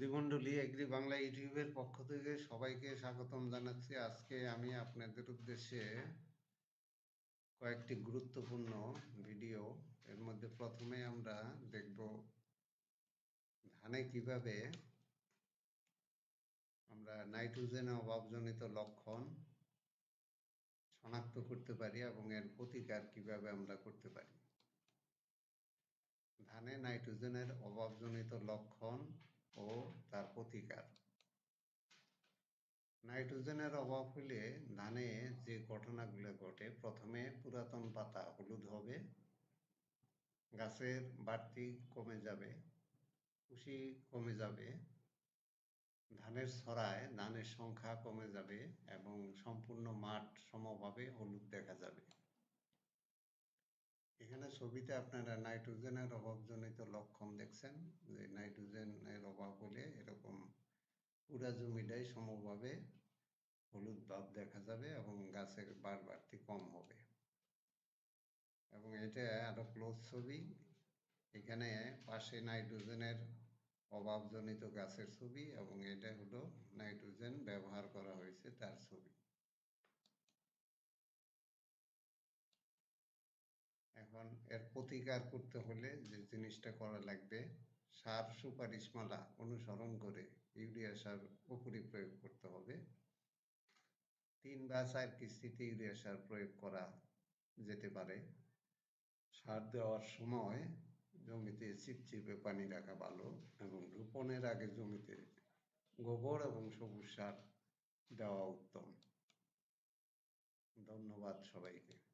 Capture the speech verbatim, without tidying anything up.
সুধীমণ্ডলী agri Bangla ইউটিউবের পক্ষ থেকে সবাইকে স্বাগতম জানাচ্ছি। আজকে আমি আপনাদের উদ্দেশ্যে কয়েকটি গুরুত্বপূর্ণ ভিডিও, এর মধ্যে প্রথমে আমরা দেখব ধানে কিভাবে আমরা নাইট্রোজেনের অভাবজনিত লক্ষণ শনাক্ত করতে পারি এবং এর প্রতিকার কিভাবে আমরা করতে পারি। ধানে নাইট্রোজেনের অভাবজনিত লক্ষণ ও তার প্রতিকার। নাইট্রোজেনের অভাব হলে ধানে যে ঘটনাগুলো ঘটে, প্রথমে পুরাতন পাতা হলুদ হবে, গাছের বাড়তি কমে যাবে, কুশি কমে যাবে, ধানের ছড়ায় ধানের সংখ্যা কমে যাবে এবং সম্পূর্ণ মাঠ সমভাবে হলুদ দেখা যাবে। এখানে ছবিতে আপনারা নাইট্রোজেনের অভাবজনিত লক্ষণ দেখছেন, যে নাইট্রোজেনের অভাব হলে এরকম পুরা জমিটাই সমভাবে হলুদ ভাব দেখা যাবে এবং গাছের বার বাড়তি কম হবে। এবং এটা আরো ক্লোজ ছবি, এখানে পাশে নাইট্রোজেনের অভাবজনিত গাছের ছবি এবং এটা হলো নাইট্রোজেন ব্যবহার করা হয়েছে তার ছবি। এখন এর প্রতিকার করতে হলে যে জিনিসটা করা লাগবে, সার সুপারিশমালা অনুসরণ করে ইউরিয়া সার উপরি প্রয়োগ করতে হবে। তিন বা চার কিস্তিতে ইউরিয়া সার প্রয়োগ করা যেতে পারে। সার দেওয়ার সময় জমিতে চিপচিপে পানি রাখা ভালো এবং রোপণের আগে জমিতে গোবর এবং সবুজ সার দেওয়া উত্তম। ধন্যবাদ সবাইকে।